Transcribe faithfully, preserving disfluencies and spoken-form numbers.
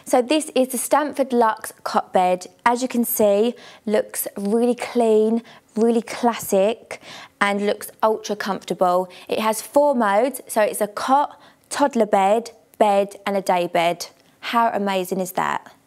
So this is the Stamford Luxe cot bed. As you can see, looks really clean, really classic, and looks ultra comfortable. It has four modes, so it's a cot, toddler bed, bed and a day bed. How amazing is that?